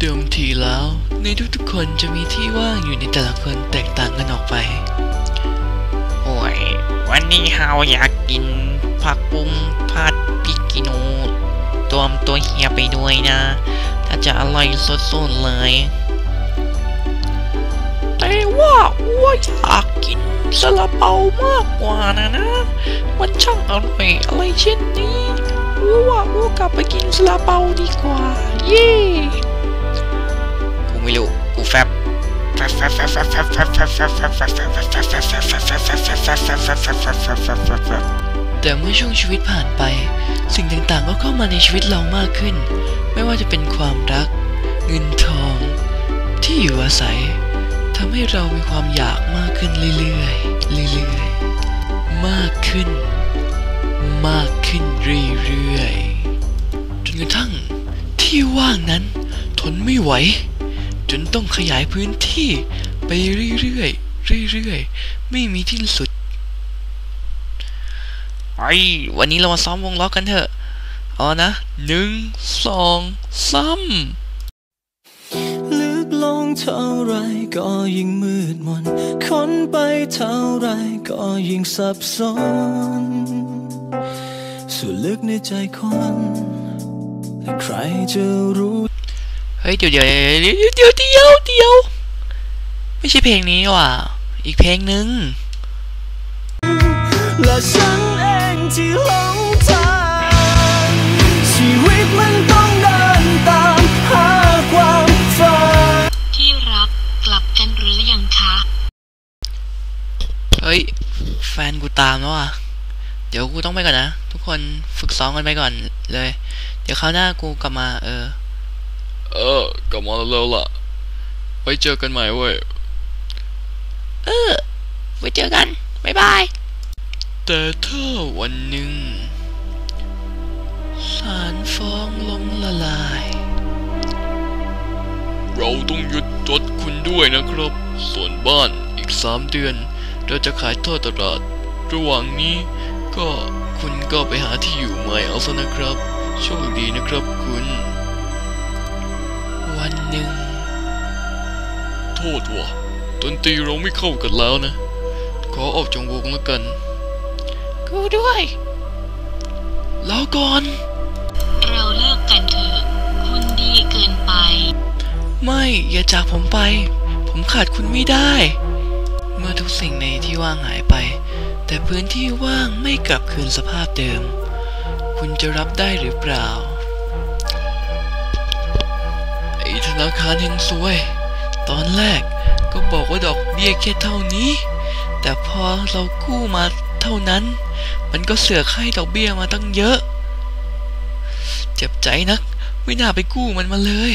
เดิมทีแล้วในทุกๆคนจะมีที่ว่างอยู่ในแต่ละคนแตกต่างกันออกไปโอ้ยวันนี้เฮาอยากกินผักบุ้งผัดพริกขี้หนูตัวเฮียไปด้วยนะถ้าจะอร่อยสุดๆเลยแต่ว่าอยากกินซาลาเปามากกว่านะมันช่างอร่อยอะไรเช่นนี้ว่ากลับไปกินซาลาเปาดีกว่าเย่กูไม่รู้กูแฟบแต่เมื่อช่วงชีวิตผ่านไปสิ่งต่างๆก็เข้ามาในชีวิตเรามากขึ้นไม่ว่าจะเป็นความรักเงินทองที่อยู่อาศัยทำให้เรามีความอยากมากขึ้นเรื่อยๆมากขึ้นเรื่อยๆจนกระทั่งที่ว่างนั้นทนไม่ไหวจนต้องขยายพื้นที่ไปเรื่อยๆไม่มีที่สุดวันนี้เรามาซ้อมวงล้อกันเถอะเอานะ1 2 3 ลึกลงเท่าไรก็ยิ่งมืดมนค้นไปเท่าไรก็ยิ่งสับสนส่วนลึกในใจคนและใครจะรู้เฮ้ยเดี๋ยวไม่ใช่เพลงนี้ว่ะอีกเพลงหนึ่งและฉันเองที่หลงทางชีวิตมันต้องเดินตามหาความฝันที่รักกลับกันหรือยังคะเฮ้ยแฟนกูตามแล้วอ่ะเดี๋ยวกูต้องไปก่อนนะทุกคนฝึกซ้อมกันไปก่อนเลยเดี๋ยวคราวหน้ากูกลับมากลับมาแล้วล่ะไว้เจอกันใหม่เว้ยไว้เจอกันบ๊ายบายแต่ถ้าวันหนึ่งศาลฟ้องล้มละลายเราต้องยึดรถคุณด้วยนะครับส่วนบ้านอีก3 เดือนเราจะขายทอดตลาดระหว่างนี้ก็คุณก็ไปหาที่อยู่ใหม่เอาซะนะครับโชคดีนะครับคุณวันหนึ่งโทษว่ะดนตรีเราไม่เข้ากันแล้วนะขอออกจากวงแล้วกันกูด้วยแล้วก่อนเราเลิกกันเถอะคุณดีเกินไปไม่อย่าจากผมไปผมขาดคุณไม่ได้เมื่อทุกสิ่งในที่ว่างหายไปแต่พื้นที่ว่างไม่กลับคืนสภาพเดิมคุณจะรับได้หรือเปล่าไอ้ธนาคารเฮงซวยตอนแรกก็บอกว่าดอกเบี้ยแค่เท่านี้แต่พอเรากู้มาเท่านั้นมันก็เสือกให้ดอกเบี้ยมาตั้งเยอะเจ็บใจนักไม่น่าไปกู้มันมาเลย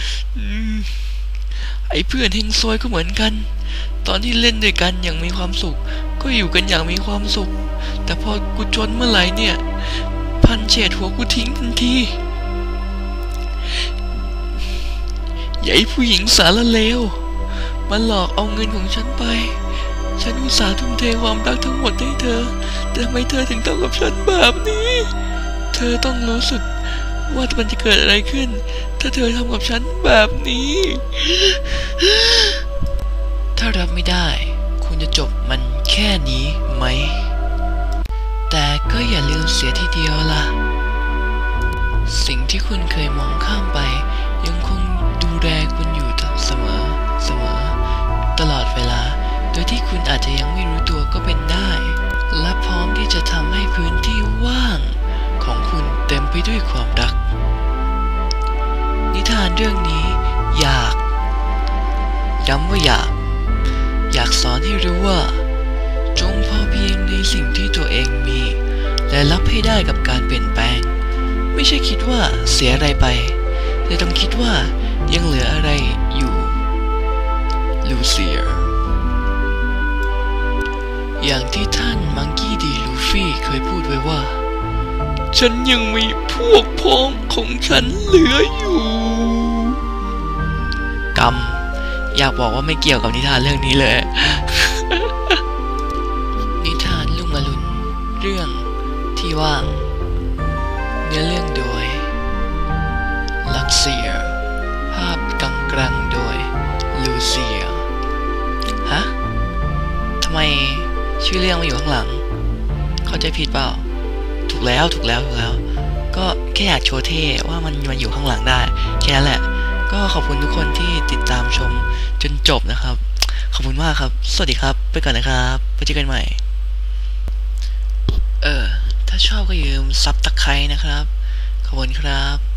ไอ้เพื่อนเฮงซวยก็เหมือนกันตอนที่เล่นด้วยกันอย่างมีความสุขก็อยู่กันอย่างมีความสุขแต่พอกูจนเมื่อไหร่เนี่ยพันเฉดหัวกูทิ้งทันทีใหญ่ผู้หญิงสารเลวมันหลอกเอาเงินของฉันไปฉันอุตส่าห์ทุ่มเทความรักทั้งหมดให้เธอแต่ทำไมเธอถึงทำกับฉันแบบนี้เธอต้องรู้สึกว่ามันจะเกิดอะไรขึ้นถ้าเธอทำกับฉันแบบนี้ถ้ารับไม่ได้คุณจะจบมันแค่นี้ไหมแต่ก็อย่าลืมเสียทีเดียวล่ะสิ่งที่คุณเคยมองข้ามไปยังคงดูแลคุณอยู่เสมอตลอดเวลาโดยที่คุณอาจจะยังไม่รู้ตัวก็เป็นได้และพร้อมที่จะทำให้พื้นที่ว่างของคุณเต็มไปด้วยความรักนิทานเรื่องนี้ย้ำว่าอยากสอนให้รู้ว่าจงพอเพียงในสิ่งที่ตัวเองมีและรับให้ได้กับการเปลี่ยนแปลงไม่ใช่คิดว่าเสียอะไรไปแต่ต้องคิดว่ายังเหลืออะไรอยู่ลูเซียอย่างที่ท่านมังกี้ดีลูฟี่เคยพูดไว้ว่าฉันยังมีพวกพ้องของฉันเหลืออยู่กรรมอยากบอกว่าไม่เกี่ยวกับนิทานเรื่องนี้เลยนิทานลุงอรุณเรื่องที่ว่างเนื้อเรื่องโดยลักเซียภาพชื่อเรื่องมาอยู่ข้างหลังเข้าใจผิดเปล่าถูกแล้วก็แค่อยากโชว์เท่ว่ามันมาอยู่ข้างหลังได้แค่นั้นแหละก็ขอบคุณทุกคนที่ติดตามชมจนจบนะครับขอบคุณมากครับสวัสดีครับไปก่อนนะครับไว้เจอกันใหม่ถ้าชอบก็อย่าลืมซับตะไคร้นะครับขอบคุณครับ